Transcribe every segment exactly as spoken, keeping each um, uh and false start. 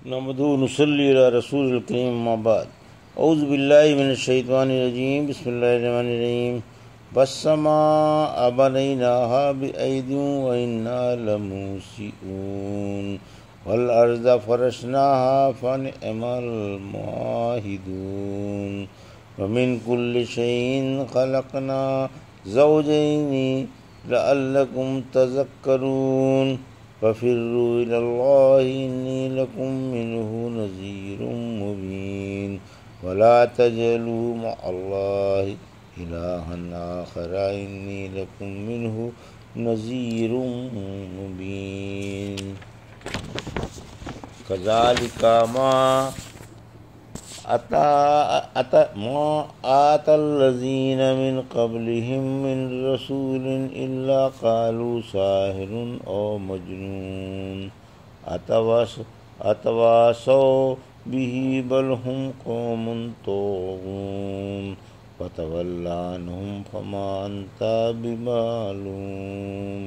نحمدہ و نصلی علی رسول الکریم اما بعد اعوذ باللہ من الشیطان الرجیم بسم اللہ الرحمن الرحیم والسماء بنیناها بأید وإنا لموسعون والأرض فرشناها فنعم الماہدون ومن كل شيء خلقنا زوجين لعلكم تذكرون ففروا إلى الله إني لكم منه نذير مبين ولا تجعلوا مع الله إلها آخر إني لكم منه نذير مبين كذلك ما أتى أتى ما آتى الذين من قبلهم من رسول إلا قالوا ساحر أو مجنون أتواصوا به بل هم قوم طاغون فتول عنهم فما أنت بملوم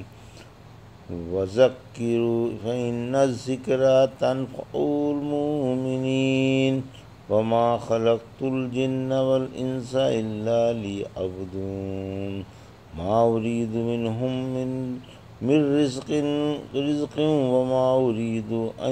وذكر فإن الذكرى تنفع المؤمنين وما خلقت الجن والإنس إلا ليعبدون ما أريد منهم من من رزق رزق وما أريد أن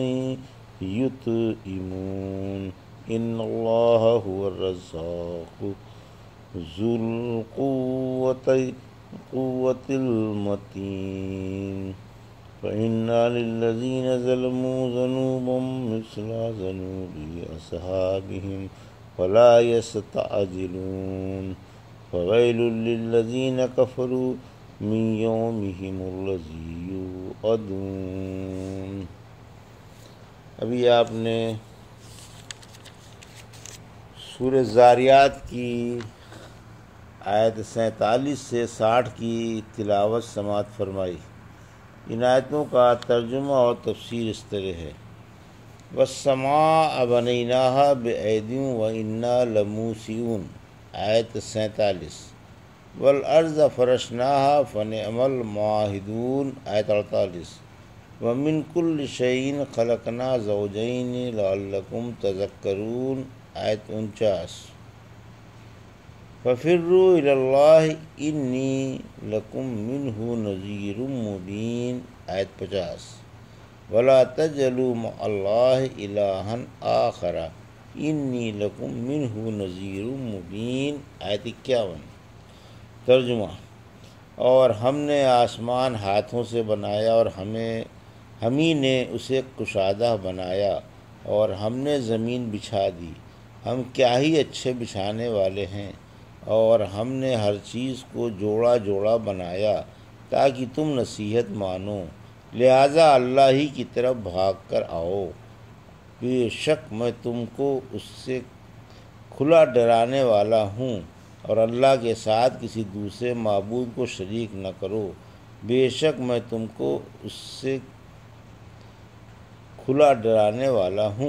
يطعمون إن الله هو الرزاق ذو القوة قوة المتين فإن للذين ظلموا ذنوبا مثل ذنوب أصحابهم ولا يستعجلون فويل للذين كفروا من يومهم الذي يوعدون۔ ابھی آپ نے سورہ زاریات کی آیت سینتالیس سے ساٹھ کی تلاوت سماعت فرمائی۔ ان آیتوں کا ترجمہ اور تفسیر اس طرح ہے: والسماء بنیناها بأید وإنا لموسعون آیت سینتالیس، والارض فرشناها فنعم الماہدون آیت اڑتالیس، ومن کل شیء خلقنا زوجین لعلکم تذکرون آیت انچاس، ففروا الی اللہ انی لکم منہ نذیر مبین آیت پچاس، ولا تجعلوا مع اللہ الہا آخر انی لکم منہ نذیر مبین آیت اکیاون۔ ترجمہ: اور ہم نے آسمان ہاتھوں سے بنایا اور ہمیں ہم ہی نے اسے کشادہ بنایا، اور ہم نے زمین بچھا دی، ہم کیا ہی اچھے بچھانے والے ہیں، اور ہم نے ہر چیز کو جوڑا جوڑا بنایا تاکہ تم نصیحت مانو، لہٰذا اللہ ہی کی طرف بھاگ کر آؤ، بے شک میں تم کو اس سے کھلا ڈرانے والا ہوں، اور اللہ کے ساتھ کسی دوسرے معبود کو شریک نہ کرو، بے شک میں تم کو اس سے کھلا ڈرانے والا ہوں۔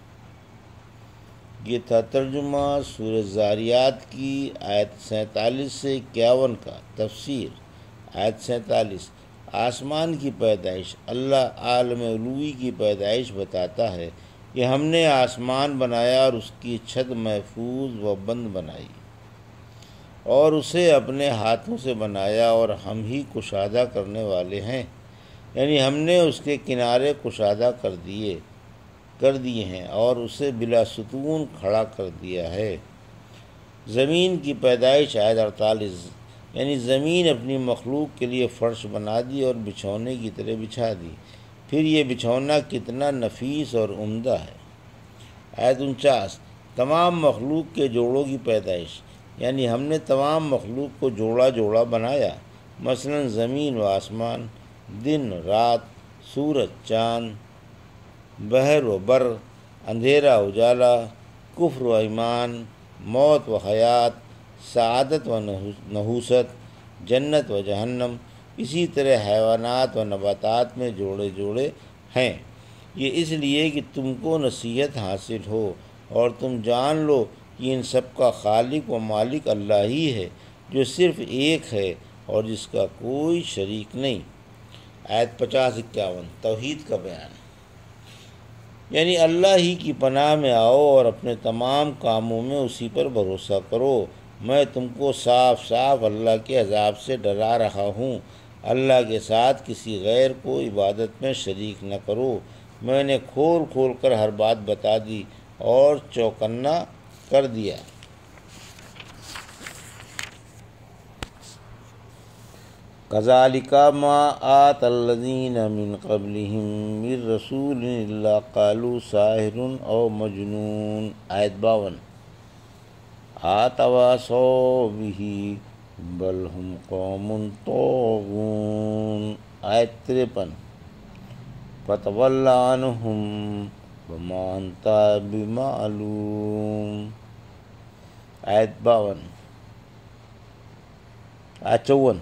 یہ تھا ترجمہ سورہ زاریات کی آیت سینتالیس سے اکیاون کا۔ تفسیر: آیت سینتالیس آسمان کی پیدائش، اللہ عالم علوی کی پیدائش بتاتا ہے کہ ہم نے آسمان بنایا اور اس کی چھت محفوظ و بند بنائی، اور اسے اپنے ہاتھوں سے بنایا، اور ہم ہی کشادہ کرنے والے ہیں، یعنی ہم نے اس کے کنارے کشادہ کر دیے کر دیے ہیں اور اسے بلا ستون کھڑا کر دیا ہے۔ زمین کی پیدائش آیت اڑتالیس، یعنی زمین اپنی مخلوق کے لیے فرش بنا دی اور بچھونے کی طرح بچھا دی، پھر یہ بچھونا کتنا نفیس اور عمدہ ہے۔ آیت انچاس، تمام مخلوق کے جوڑوں کی پیدائش، یعنی ہم نے تمام مخلوق کو جوڑا جوڑا بنایا، مثلا زمین و آسمان، دن رات، سورج چاند، بحر و بر، اندھیرا اجالا، کفر و ایمان، موت و حیات، سعادت و نحوست، جنت و جہنم، اسی طرح حیوانات و نباتات میں جوڑے جوڑے ہیں۔ یہ اس لیے کہ تم کو نصیحت حاصل ہو اور تم جان لو کہ ان سب کا خالق و مالک اللہ ہی ہے، جو صرف ایک ہے اور جس کا کوئی شریک نہیں۔ آیت پچاس اکیاون توحید کا بیان۔ یعنی اللہ ہی کی پناہ میں آؤ اور اپنے تمام کاموں میں اسی پر بھروسہ کرو۔ میں تم کو صاف صاف اللہ کے عذاب سے ڈرا رہا ہوں۔ اللہ کے ساتھ کسی غیر کو عبادت میں شریک نہ کرو۔ میں نے کھول کھول کر ہر بات بتا دی اور چوکنا کر دیا۔ کذالک ما آتی الذین من قبلہم من رسول الا قالوا ساحر او مجنون۔ آیت باون۔ اتواصوا بہ بل ہم قوم طاغون۔ آیت تریپن۔ فتول عنہم وما انت بمعلوم۔ آیت باون۔ آیت چون۔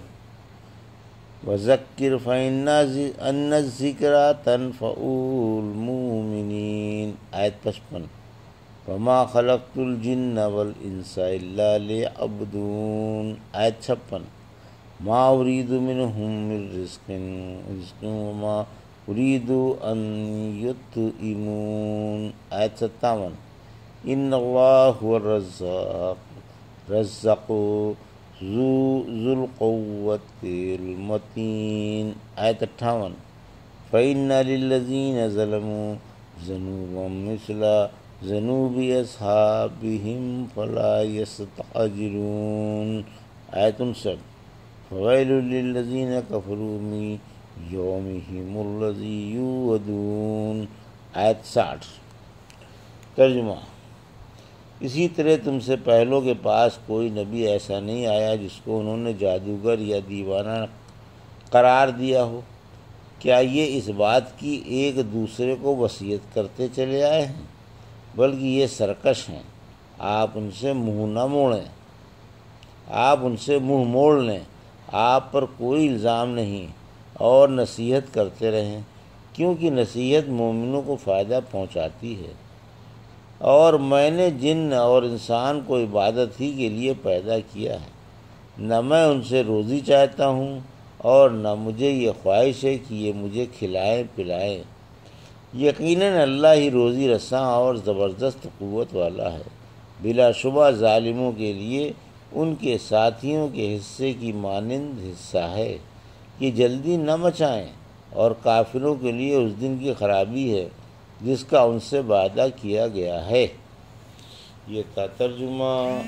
وذکر فإن الذکرى تنفع المؤمنین۔ آیت پچپن۔ وما خلقت الجن والانس الا لیعبدون۔ آیت چھپن۔ ما اريد منهم من رزق رزق وما اريد ان يطعمون۔ آیت ستاون۔ ان اللہ هو الرزاق رزق ذو ذو القوة المتین۔ آیت اٹھاون۔ فإن للذین ظلموا ذنوبا مثل ذنوب اصحابہم فلا یستعجلون۔ آیت انسٹھ۔ فویل للذین کفروا من یومہم الذی یوعدون۔ آیت ساٹھ۔ ترجمہ۔ اسی طرح تم سے پہلوں کے پاس کوئی نبی ایسا نہیں آیا جس کو انہوں نے جادوگر یا دیوانہ قرار دیا ہو۔ کیا یہ اس بات کی ایک دوسرے کو وصیت کرتے چلے آئے ہیں؟ بلکہ یہ سرکش ہیں۔ آپ ان سے منہ نہ موڑیں آپ ان سے منہ موڑ لیں۔ آپ پر کوئی الزام نہیں اور نصیحت کرتے رہیں، کیونکہ نصیحت مومنوں کو فائدہ پہنچاتی ہے۔ اور میں نے جن اور انسان کو عبادت ہی کے لیے پیدا کیا ہے، نہ میں ان سے روزی چاہتا ہوں اور نہ مجھے یہ خواہش ہے کہ یہ مجھے کھلائیں پلائیں۔ یقیناً اللہ ہی روزی رساں اور زبردست قوت والا ہے۔ بلا شبہ ظالموں کے لیے ان کے ساتھیوں کے حصے کی مانند حصہ ہے کہ جلدی نہ مچائیں، اور کافروں کے لیے اس دن کی خرابی ہے جس کا ان سے وعدہ کیا گیا ہے۔ یہ تھا ترجمہ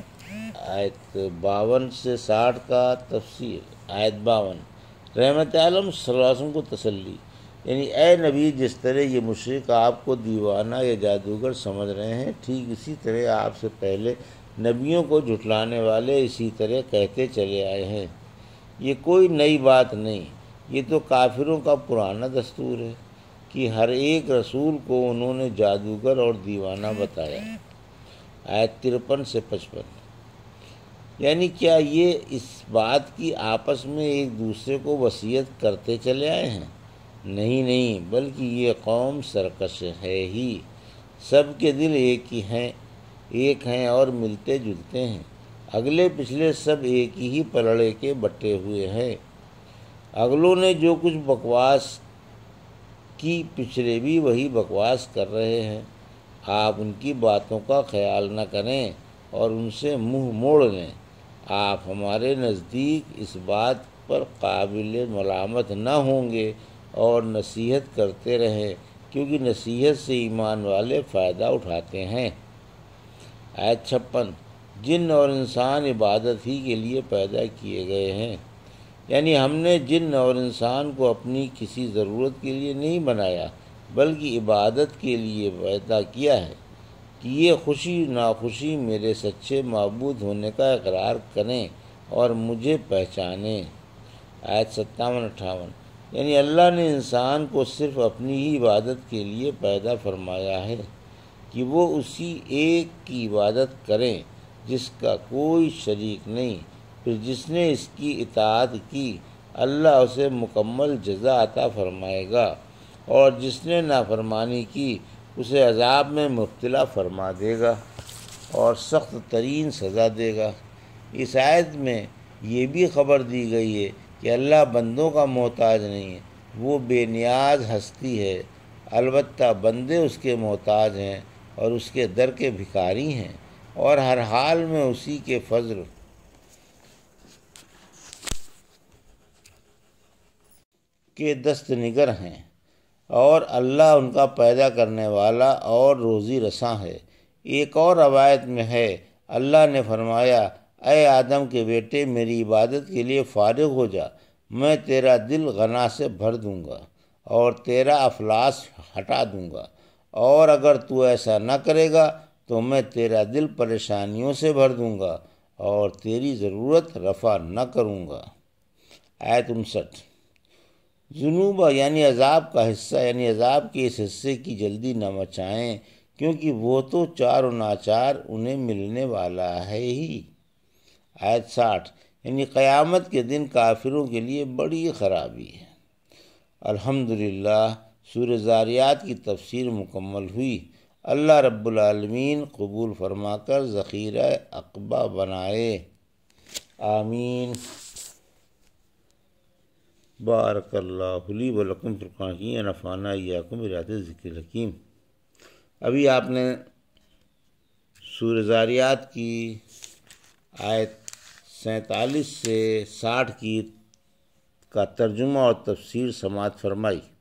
آیت باون سے ساٹھ کا تفسیر۔ آیت باون۔ رحمت عالم صلی اللہ علیہ وسلم کو تسلی، یعنی اے نبی، جس طرح یہ مشرک آپ کو دیوانہ یا جادوگر سمجھ رہے ہیں، ٹھیک اسی طرح آپ سے پہلے نبیوں کو جھٹلانے والے اسی طرح کہتے چلے آئے ہیں۔ یہ کوئی نئی بات نہیں، یہ تو کافروں کا پرانا دستور ہے کہ ہر ایک رسول کو انہوں نے جادوگر اور دیوانہ بتایا۔ آیت ترپن سے پچپن۔ یعنی کیا یہ اس بات کی آپس میں ایک دوسرے کو وصیت کرتے چلے آئے ہیں؟ نہیں نہیں، بلکہ یہ قوم سرکش ہے ہی۔ سب کے دل ایک ہی ہیں ایک ہیں اور ملتے جلتے ہیں۔ اگلے پچھلے سب ایک ہی پلڑے کے بٹے ہوئے ہیں۔ اگلوں نے جو کچھ بکواس کی، پچھلے بھی وہی بکواس کر رہے ہیں۔ آپ ان کی باتوں کا خیال نہ کریں اور ان سے منہ موڑ لیں۔ آپ ہمارے نزدیک اس بات پر قابل ملامت نہ ہوں گے اور نصیحت کرتے رہیں، کیونکہ نصیحت سے ایمان والے فائدہ اٹھاتے ہیں۔ آیت چھپن۔ جن اور انسان عبادت ہی کے لیے پیدا کیے گئے ہیں، یعنی ہم نے جن اور انسان کو اپنی کسی ضرورت کے لیے نہیں بنایا، بلکہ عبادت کے لیے پیدا کیا ہے کہ یہ خوشی ناخوشی میرے سچے معبود ہونے کا اقرار کریں اور مجھے پہچانیں۔ آیت ستاون اٹھاون۔ یعنی اللہ نے انسان کو صرف اپنی ہی عبادت کے لیے پیدا فرمایا ہے کہ وہ اسی ایک کی عبادت کریں جس کا کوئی شریک نہیں۔ پھر جس نے اس کی اطاعت کی، اللہ اسے مکمل جزا عطا فرمائے گا، اور جس نے نافرمانی کی اسے عذاب میں مبتلا فرما دے گا اور سخت ترین سزا دے گا۔ اس آیت میں یہ بھی خبر دی گئی ہے کہ اللہ بندوں کا محتاج نہیں ہے، وہ بے نیاز ہستی ہے البتہ بندے اس کے محتاج ہیں اور اس کے در کے بھکاری ہیں، اور ہر حال میں اسی کے فضل کے دست نگر ہیں، اور اللہ ان کا پیدا کرنے والا اور روزی رساں ہے۔ ایک اور روایت میں ہے، اللہ نے فرمایا، اے آدم کے بیٹے، میری عبادت کے لیے فارغ ہو جا، میں تیرا دل غنا سے بھر دوں گا اور تیرا افلاس ہٹا دوں گا، اور اگر تو ایسا نہ کرے گا تو میں تیرا دل پریشانیوں سے بھر دوں گا اور تیری ضرورت رفع نہ کروں گا۔ آیت انسٹھ۔ ذنوب یعنی عذاب کا حصہ، یعنی عذاب کے اس حصے کی جلدی نہ مچائیں، کیونکہ وہ تو چار و ناچار انہیں ملنے والا ہے ہی۔ آیت ساٹھ۔ یعنی قیامت کے دن کافروں کے لیے بڑی خرابی ہے۔ الحمدللہ، سورہ زاریات کی تفسیر مکمل ہوئی۔ اللہ رب العالمین قبول فرما کر ذخیرہ عقبہ بنائے، آمین۔ بارک اللہ لی و لکم فی القرآن الحکیم ونفعنا ایاکم بآیات الذکر الحکیم۔ ابھی آپ نے سورہ زاریات کی آیت سینتالیس سے ساٹھ کی کا ترجمہ اور تفسیر سماعت فرمائی۔